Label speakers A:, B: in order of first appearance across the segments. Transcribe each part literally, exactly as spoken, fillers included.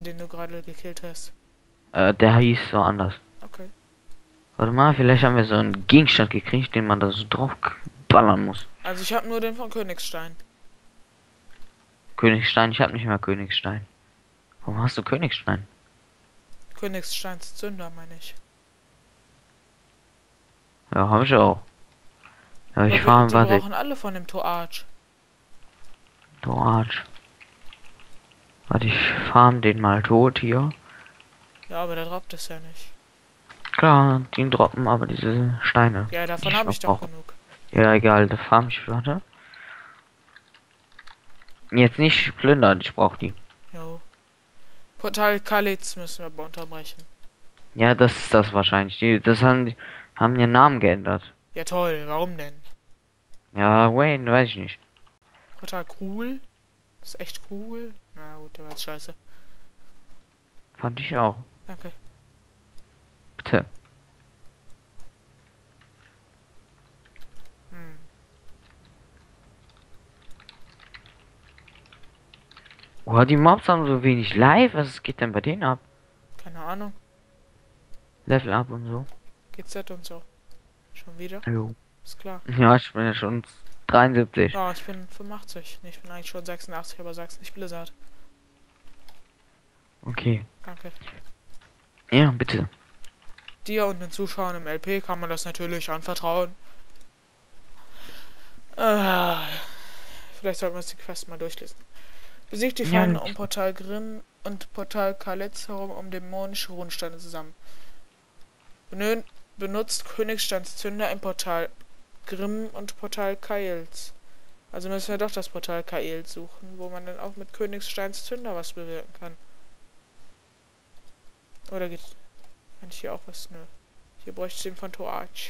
A: den du gerade gekillt hast?
B: Äh, der hieß so anders.
A: Okay.
B: Warte mal, vielleicht haben wir so einen Gegenstand gekriegt, den man da so drauf ballern muss.
A: Also ich habe nur den von Königstein.
B: Königstein, ich habe nicht mehr Königstein. Warum hast du Königstein?
A: Königsteins Zünder, meine ich.
B: Ja, habe ich auch. Ja, ich
A: Aber wir,
B: fahre,
A: die
B: warte.
A: brauchen alle von dem Toarch.
B: Du Arsch. Warte, ich farm den mal tot hier.
A: Ja, aber der droppt es ja nicht.
B: Klar, die droppen aber diese Steine.
A: Ja,
B: Die
A: davon
B: ich
A: habe
B: noch
A: ich doch
B: brauche.
A: genug.
B: Ja, egal, da farm ich, warte. Jetzt nicht plündern, ich brauche die.
A: Jo. Portal Kalitz müssen wir aber unterbrechen.
B: Ja, das ist das wahrscheinlich. Die, das haben, die haben ihren Namen geändert.
A: Ja toll, warum denn?
B: Ja, Wayne, weiß ich nicht.
A: Portal cool? Ist echt cool? Na gut, der war jetzt scheiße.
B: Fand ich auch.
A: Danke.
B: Bitte.
A: Hm.
B: Oh, die Mobs haben so wenig Live. Was geht denn bei denen ab?
A: Keine Ahnung.
B: Level up und so.
A: G Z und so. Schon wieder?
B: Jo.
A: Ist klar.
B: Ja, ich bin ja schon dreiundsiebzig.
A: Ja, ich bin fünfundachtzig. Nee, ich bin eigentlich schon sechsundachtzig, aber sag's nicht Blizzard.
B: Okay.
A: Danke.
B: Ja, bitte.
A: Dir und den Zuschauern im L P kann man das natürlich anvertrauen. Äh, vielleicht sollten wir uns die Quest mal durchlesen. Besiegt die
B: Ja,
A: Feinde um Portal Grimm und Portal Kalitz herum, um dämonische Runensteine zu sammeln. Benö benutzt Königsteins Zünder im Portal Grimm und Portal Kails. Also müssen wir doch das Portal Kails suchen, wo man dann auch mit Königsteins Zünder was bewirken kann. Oder geht... Kann ich hier auch was? Nö. Hier bräuchte ich den von Toarch.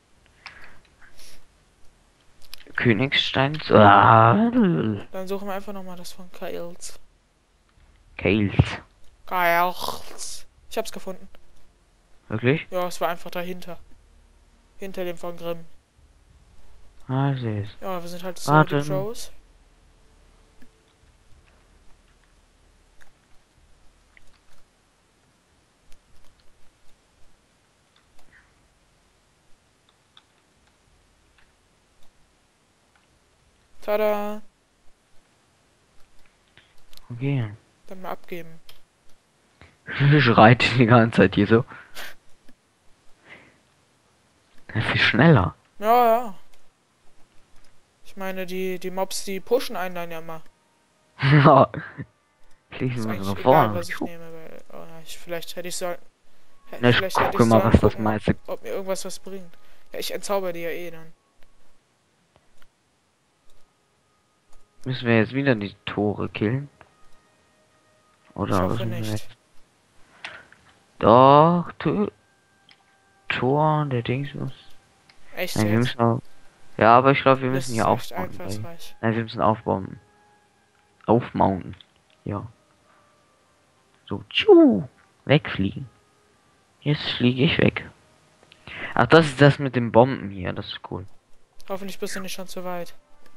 B: Königsteins. Ah.
A: Dann suchen wir einfach nochmal das von Kails.
B: Kales.
A: Kails. Ich hab's gefunden.
B: Wirklich?
A: Ja, es war einfach dahinter. Hinter dem von Grimm.
B: Ah, ich sehe es.
A: Ja, wir sind halt so
B: Warte.
A: die Pros. Tada!
B: Okay.
A: Dann mal abgeben.
B: Schreit die ganze Zeit hier so. Das ist viel schneller.
A: Ja, ja. Ich meine, die, die Mobs, die pushen einen dann ja mal.
B: Ja.
A: Ist
B: Schließen wir
A: eigentlich
B: so
A: egal,
B: vor.
A: was ich nehme, weil... Oh, ja, ich, vielleicht hätte ich soll... Hä,
B: Na, ich
A: vielleicht hätte
B: gucke
A: ich
B: mal,
A: sollen
B: was das
A: gucken,
B: meiste.
A: ob, ob mir irgendwas was bringt. Ja, ich entzauber die ja eh dann.
B: Müssen wir jetzt wieder die Tore killen? Oder
A: Ich
B: was
A: hoffe
B: müssen wir
A: nicht.
B: jetzt? Doch, tu Tor, der Dings muss.
A: Echt
B: Nein, wir
A: jetzt?
B: müssen auch. Ja, aber ich glaube, wir
A: Das
B: müssen
A: ist
B: hier
A: echt
B: aufbauen. Weil...
A: einfallsreich.
B: Nein, wir müssen aufbauen. Aufmounten. Ja. So, tschu, wegfliegen. Jetzt fliege ich weg. Ach, das ist das mit den Bomben hier. Das ist cool.
A: Hoffentlich bist du nicht schon zu weit.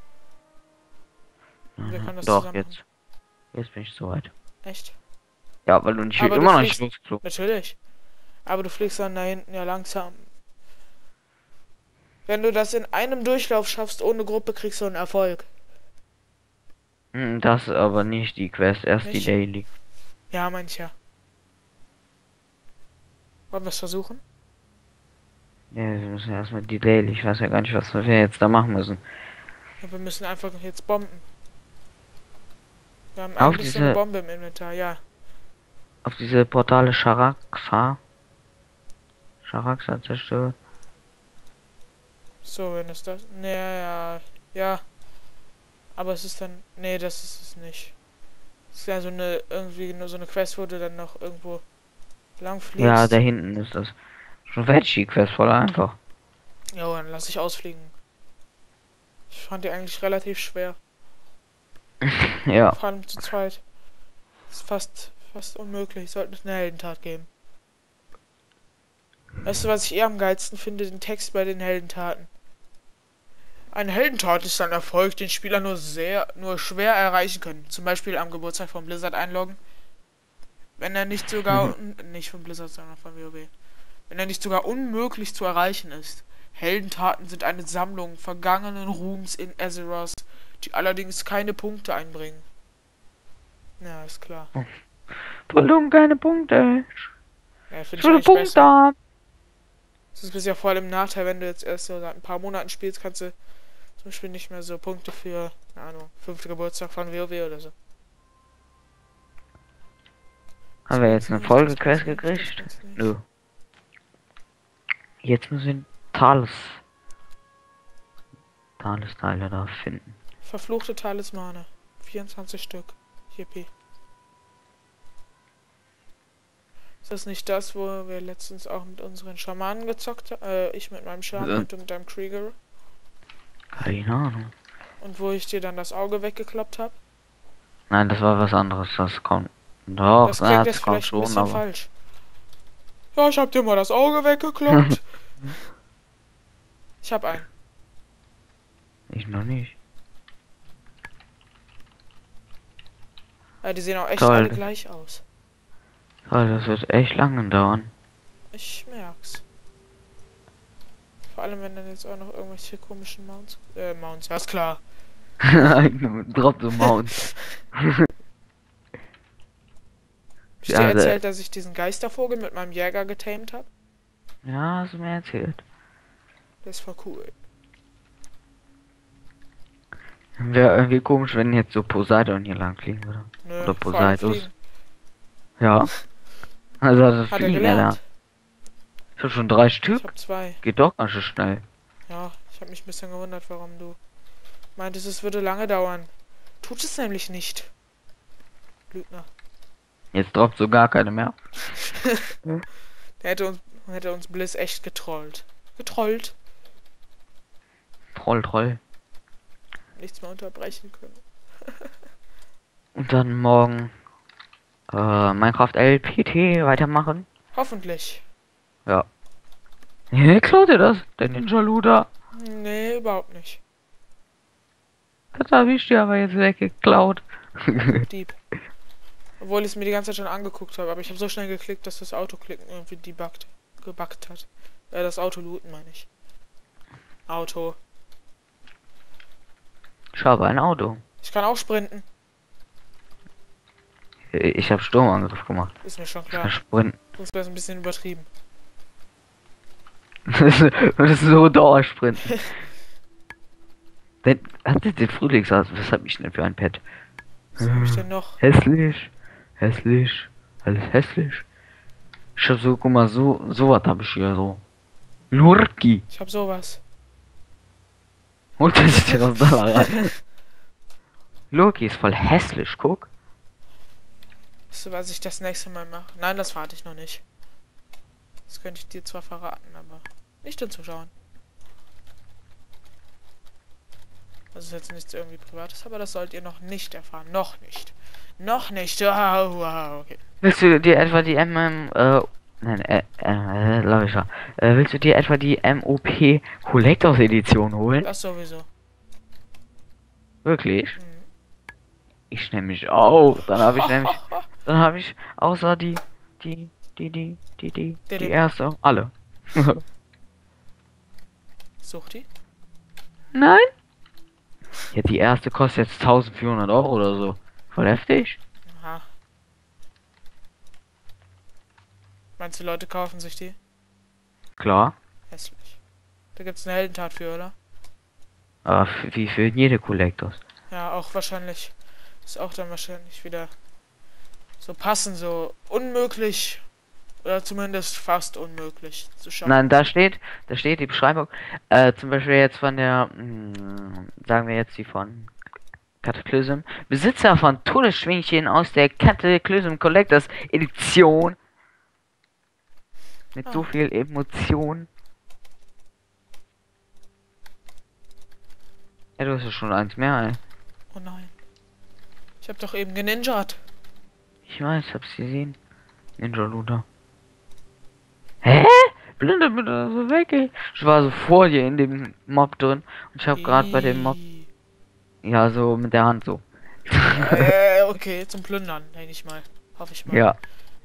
A: Wir
B: Mhm.
A: können das
B: Doch,
A: zusammen
B: jetzt. Jetzt bin ich soweit.
A: Echt?
B: Ja, weil du nicht
A: Aber du
B: immer noch nicht
A: fliegst-
B: losgeflogen.
A: Natürlich. Aber du fliegst dann da hinten ja langsam. Wenn du das in einem Durchlauf schaffst ohne Gruppe, kriegst du einen Erfolg.
B: Hm, das aber nicht die Quest, erst die
A: Nicht?
B: Daily.
A: Ja, mancher. Wollen wir es versuchen?
B: Ja, wir müssen erstmal die Daily. Ich weiß ja gar nicht, was wir jetzt da machen müssen.
A: Ja, wir müssen einfach jetzt bomben. Wir haben
B: Auf
A: eigentlich so eine
B: diese,
A: Bombe im Inventar, ja.
B: auf diese Portale Sharakfa. Sharaksa zerstört.
A: So, wenn es das... Nee, ja, ja. Aber es ist dann... Nee, das ist es nicht. Es ist ja so eine... Irgendwie nur so eine Quest, wo du dann noch irgendwo lang fliegst.
B: Ja, da hinten ist das. Schon fertig, die Quest voll einfach.
A: Jo, dann lass ich ausfliegen. Ich fand die eigentlich relativ schwer.
B: Ja.
A: Vor allem zu zweit. Ist fast, fast unmöglich. Sollte es eine Heldentat geben. Weißt du, was ich eher am geilsten finde? Den Text bei den Heldentaten. Eine Heldentat ist ein Erfolg, den Spieler nur sehr, nur schwer erreichen können. Zum Beispiel am Geburtstag von Blizzard einloggen. Wenn er nicht sogar, un nicht von Blizzard, sondern von WoW. Wenn er nicht sogar unmöglich zu erreichen ist. Heldentaten sind eine Sammlung vergangenen Ruhms in Azeroth, die allerdings keine Punkte einbringen. Ja, ist klar.
B: Warum keine Punkte?
A: Ja, finde
B: Ich
A: ich
B: will
A: eigentlich
B: Punkte
A: besser.
B: haben.
A: Das ist ja vor allem ein Nachteil, wenn du jetzt erst so seit ein paar Monaten spielst, kannst du zum Beispiel nicht mehr so Punkte für, keine Ahnung, fünften Geburtstag von WoW oder so.
B: Haben wir jetzt eine Folgequest gekriegt? Nö. Jetzt müssen wir Talis. Talis-Teile da finden.
A: Verfluchte Talismane. vierundzwanzig Stück. Yippie. Ist das nicht das, wo wir letztens auch mit unseren Schamanen gezockt haben? Äh, ich mit meinem Schaman
B: Ja.
A: und du mit deinem Krieger.
B: Keine Ahnung.
A: Und wo ich dir dann das Auge weggekloppt habe?
B: Nein, das war was anderes. Das kommt. Doch,
A: Das
B: na,
A: klingt
B: das
A: jetzt
B: kommt
A: vielleicht ein
B: schon,
A: bisschen
B: aber.
A: falsch. Ja, ich hab dir mal das Auge weggekloppt. Ich hab einen.
B: Ich noch nicht.
A: Ja, die sehen auch echt
B: Toll.
A: alle gleich aus.
B: Toll, das wird echt lange dauern.
A: Ich merk's. Vor allem, wenn dann jetzt auch noch irgendwelche komischen Mounts... Äh, Mounts, ja, ist klar.
B: Drop the mount.
A: Hab ich dir
B: Ja, der-
A: erzählt, dass ich diesen Geistervogel mit meinem Jäger getamed habe?
B: Ja, hast du mir erzählt.
A: Das war cool.
B: Wäre irgendwie komisch, wenn jetzt so Poseidon hier lang fliegen würde.
A: Nö,
B: Oder
A: vor allem
B: Poseidus.
A: fliegen.
B: Ja. Also das
A: Hat er
B: Fliegen
A: gelernt.
B: erlernt. Ich hab schon drei
A: Ich
B: Stück.
A: hab zwei.
B: Geht doch ganz schön schnell.
A: Ja, ich habe mich ein bisschen gewundert, warum du meintest, es würde lange dauern. Tut es nämlich nicht. Lügner.
B: Jetzt droppt so gar keine mehr.
A: Der hätte uns, hätte uns Bliss echt getrollt. Getrollt.
B: Troll, Troll.
A: Nichts mehr unterbrechen können.
B: Und dann morgen äh, Minecraft L P T weitermachen.
A: Hoffentlich.
B: Ja. Hey, klaut ihr das? Der Ninja Luder.
A: Nee, überhaupt nicht.
B: Das habe ich dir aber jetzt weggeklaut.
A: Dieb. Obwohl ich es mir die ganze Zeit schon angeguckt habe, aber ich habe so schnell geklickt, dass das Autoklicken irgendwie debuggt, gebuggt hat. Äh, das Auto looten meine ich. Auto.
B: Ich habe ein Auto.
A: Ich kann auch sprinten.
B: Ich habe Sturmangriff gemacht.
A: Ist mir schon
B: Ich
A: klar.
B: kann sprinten.
A: Sonst wäre es ein bisschen übertrieben.
B: Das ist so Dauersprinten. Denn, hat den Frühlingshaus, was hab ich denn für ein Pet?
A: Was habe ich denn noch?
B: Hässlich, hässlich, alles hässlich. Ich hab so, guck mal, so, so was hab ich hier so. Lurki.
A: Ich habe sowas.
B: Holt er sich den aus da rein. Lurki ist voll hässlich, guck.
A: Weißt du, was ich das nächste Mal mache? Nein, das verrate ich noch nicht. Das könnte ich dir zwar verraten, aber nicht den Zuschauern. Das ist jetzt nichts irgendwie Privates, aber das sollt ihr noch nicht erfahren. Noch nicht. Noch nicht. Wow, wow, okay.
B: Willst du dir etwa die M M, äh, nein, äh, äh, glaub ich ja. Äh, willst du dir etwa die M O P Collectors Edition holen?
A: Das sowieso.
B: Wirklich?
A: Mhm.
B: Ich nehme mich auf. Dann habe ich nämlich, dann habe ich außer die, die, die, die, die, die,
A: Die-
B: die erste, alle.
A: Sucht die?
B: Nein? Ja, die erste kostet jetzt eintausendvierhundert Euro oder so. Voll heftig.
A: Aha. Meinst du, Leute kaufen sich die?
B: Klar.
A: Hässlich. Da gibt's eine Heldentat für, oder?
B: Aber f- wie für jede Collectors.
A: Ja, auch wahrscheinlich. Ist auch dann wahrscheinlich wieder so passend, so unmöglich. Oder zumindest fast unmöglich zu schaffen.
B: Nein, da steht, da steht die Beschreibung. Äh, zum Beispiel jetzt von der, mh, sagen wir jetzt die von Cataclysm. Besitzer von Todesschwingchen aus der Cataclysm Collectors Edition. Mit so
A: Ah.
B: viel Emotion. Ja, du hast ja schon eins mehr, ey.
A: Oh nein. Ich hab doch eben geninjat.
B: Ich weiß, hab's gesehen. Ninja Luder. Hä? Blinde bitte so weg, ey. Ich war so vor dir in dem Mob drin. Und ich hab gerade bei dem Mob.
A: Ih.
B: Ja, so mit der Hand so.
A: Äh, okay, zum Plündern, denke ich mal. Hoffe ich mal.
B: Ja.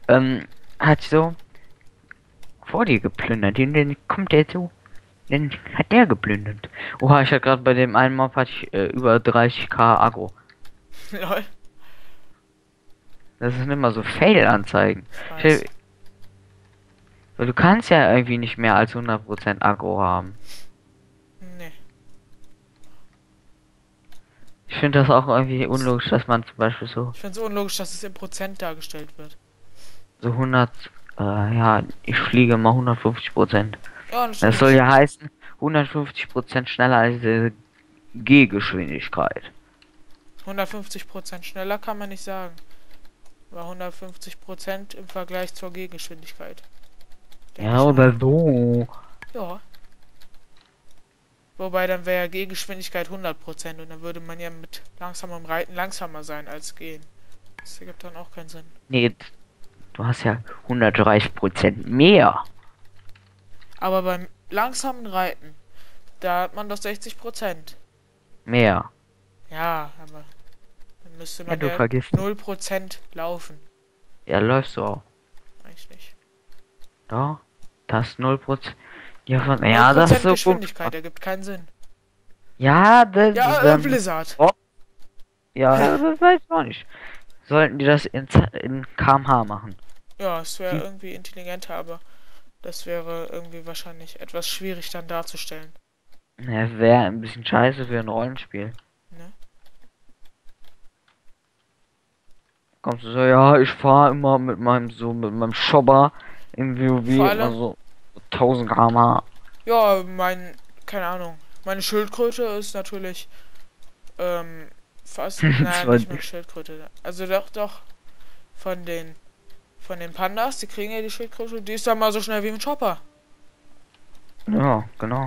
B: ähm, hat so vor dir geplündert. Den, den kommt der so. Den hat der geplündert. Oha, ich hatte gerade bei dem einen Mob hatte ich äh, über dreißig K Agro.
A: Lol.
B: Das sind immer so Fail-Anzeigen.
A: Ich weiß.
B: Stell- Weil du kannst ja irgendwie nicht mehr als hundert Prozent Agro haben.
A: Nee.
B: Ich finde das auch irgendwie unlogisch, dass man zum Beispiel so,
A: Ich finde es unlogisch, dass es in Prozent dargestellt wird.
B: so hundert, äh, ja, ich fliege mal hundertfünfzig Prozent.
A: Ja, das
B: Das
A: stimmt.
B: soll ja heißen, hundertfünfzig Prozent schneller als die Gehgeschwindigkeit.
A: hundertfünfzig Prozent schneller kann man nicht sagen. Aber hundertfünfzig Prozent im Vergleich zur Gehgeschwindigkeit. Denke
B: Ja,
A: ich
B: oder
A: mal.
B: so.
A: Ja. Wobei dann wäre ja Gehgeschwindigkeit hundert Prozent und dann würde man ja mit langsamem Reiten langsamer sein als gehen. Das ergibt dann auch keinen Sinn.
B: Nee, du hast ja hundertdreißig Prozent mehr.
A: Aber beim langsamen Reiten, da hat man doch sechzig Prozent.
B: Mehr.
A: Ja, aber dann müsste
B: Ja,
A: man
B: du
A: ja,
B: vergisst.
A: null Prozent laufen.
B: Ja, läufst du auch.
A: Eigentlich nicht.
B: Doch. Das ist null Prozent. Ja, von, ja, das ist so gut.
A: Geschwindigkeit ergibt keinen Sinn.
B: Ja, das
A: Ja,
B: ist
A: äh,
B: dann,
A: Blizzard.
B: ja, das weiß ich auch nicht. Sollten die das in, Z- in Kilometer pro Stunde machen?
A: Ja, es wäre
B: Hm.
A: irgendwie intelligenter, aber das wäre irgendwie wahrscheinlich etwas schwierig dann darzustellen.
B: Ja, wäre ein bisschen scheiße für ein Rollenspiel.
A: Ne?
B: Kommst du so, ja, ich fahre immer mit meinem so mit meinem Schobber im WoW
A: Vor
B: immer
A: allem-
B: so tausend Kilometer pro Stunde.
A: Ja, mein, keine Ahnung. Meine Schildkröte ist natürlich, ähm, fast, nein,
B: Das
A: nicht
B: war-
A: meine Schildkröte. Also doch, doch, von den, von den Pandas, die kriegen ja die Schildkröte, die ist dann mal so schnell wie ein Chopper.
B: Ja, genau.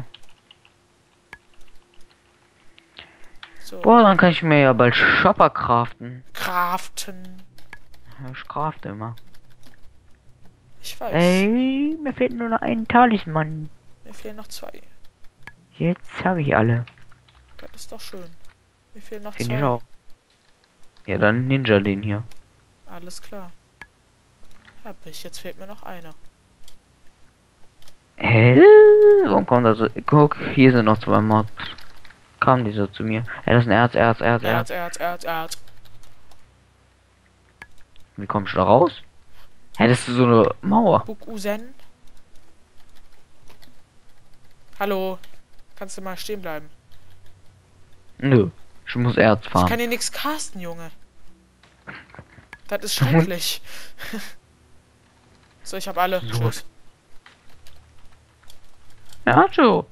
A: So,
B: Boah, dann kann ich mir ja bald Shopper craften.
A: craften.
B: Ja, ich crafte immer.
A: Ich weiß.
B: Ey, mir fehlt nur noch ein Talisman.
A: Mir fehlen noch zwei.
B: Jetzt habe ich alle.
A: Das ist doch schön. Mir fehlen noch
B: Finde ich
A: zwei.
B: auch. Ja, dann Ninja den hier.
A: Alles klar. Hab ich. Jetzt fehlt mir noch einer.
B: Hä? Warum kommt das so? Guck, hier sind noch zwei Mods. Kamen die so zu mir? Ja, das ist ein Erz, Erz, Erz, Erz.
A: Erz, Erz, Erz, Erz.
B: Wie kommst du da raus? Hä, das ist so eine Mauer.
A: Bukusen. Hallo. Kannst du mal stehen bleiben?
B: Nö. Ich muss Erz
A: Ich
B: fahren.
A: kann hier nichts casten, Junge. Das ist schrecklich. So, ich habe alle.
B: So.
A: Tschüss.
B: Ja, so.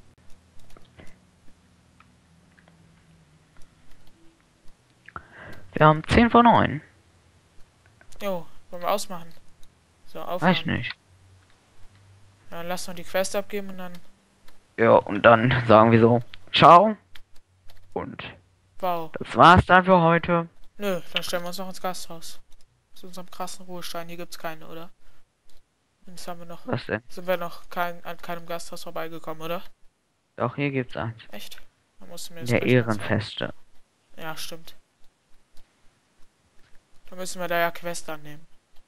B: Wir haben zehn vor neun.
A: Jo, wollen wir ausmachen? So,
B: Weiß
A: aufhören.
B: nicht.
A: Ja, dann lass noch die Quest abgeben und dann.
B: Ja, und dann sagen wir so, ciao. Und
A: Wow.
B: das war's dann für heute.
A: Nö, dann stellen wir uns noch ins Gasthaus. Zu unserem krassen Ruhestein. Hier gibt's keine, oder? Jetzt haben wir noch.
B: Was denn?
A: Sind wir noch kein, an keinem Gasthaus vorbeigekommen, oder?
B: Doch, hier gibt's eins.
A: Echt? Dann musst du mir das
B: Der
A: gleich mal zeigen.
B: Ehrenfeste.
A: Ja, stimmt. Dann müssen wir da ja Quest annehmen.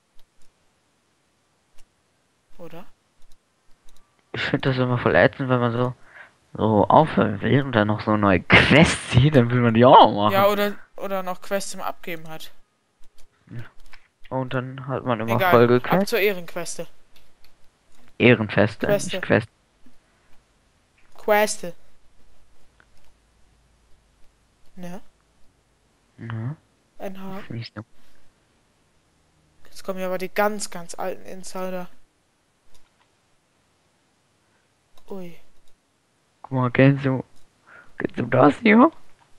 A: Oder?
B: Ich finde das immer voll ätzend, wenn man so, so aufhören will und dann noch so eine neue Quest sieht, dann will man die auch machen.
A: Ja, oder, oder noch Quest zum Abgeben hat.
B: Und dann hat man immer
A: Egal,
B: Folge
A: ab
B: Quest.
A: zur Ehrenqueste.
B: Ehrenfeste,
A: Queste.
B: nicht Quest.
A: Queste. Ne?
B: Ja,
A: N H.
B: finde ich so.
A: Jetzt kommen ja aber die ganz, ganz alten Insider. Ui.
B: Guck mal, kennst du, kennst du das hier?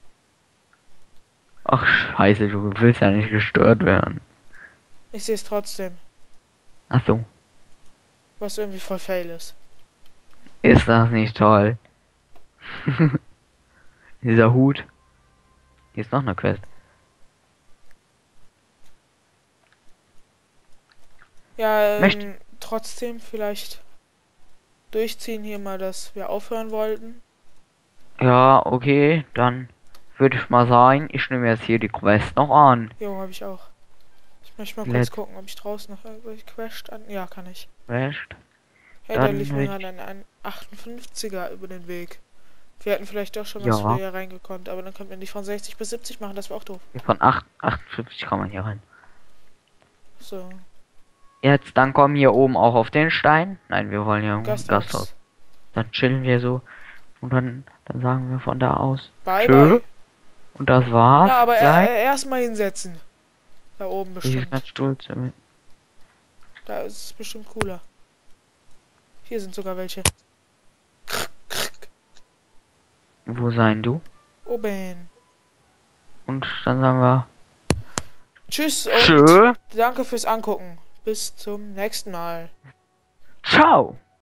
B: Ach scheiße, du willst ja nicht gestört werden.
A: Ich sehe es trotzdem.
B: Ach so,
A: Was irgendwie voll fail ist.
B: ist das nicht toll? Dieser Hut. Hier ist noch eine Quest.
A: Ja, ähm,
B: Möcht-
A: trotzdem vielleicht durchziehen hier mal, dass wir aufhören wollten.
B: Ja, okay, dann würde ich mal sagen, ich nehme jetzt hier die Quest noch an.
A: Jo, habe ich auch. Ich möchte mal kurz
B: Let's
A: gucken, ob ich draußen noch irgendwelche Quest an... Ja, kann ich.
B: Crashed.
A: Hey, da
B: Dann
A: lief mir
B: will
A: gerade ein, ein achtundfünfziger über den Weg. Wir hätten vielleicht doch schon
B: Ja.
A: was früher reingekonnt, aber dann könnten wir nicht von sechzig bis siebzig machen, das wäre auch doof.
B: Von acht, achtundfünfzig kann man hier rein.
A: So,
B: Jetzt, dann kommen wir hier oben auch auf den Stein. Nein, wir wollen ja ein
A: Gasthaus.
B: Gasthaus. Dann chillen wir so. Und dann, dann sagen wir von da aus.
A: Bye,
B: Tschö.
A: bye.
B: Und das war's.
A: Ja, aber
B: gleich.
A: er, erstmal hinsetzen. Da oben
B: Ich bin
A: bestimmt.
B: ganz stolz damit.
A: Da ist es bestimmt cooler. Hier sind sogar welche.
B: Wo sein du?
A: Oben.
B: Und dann sagen wir.
A: Tschüss und
B: Tschö.
A: danke fürs Angucken. Bis zum nächsten Mal.
B: Ciao.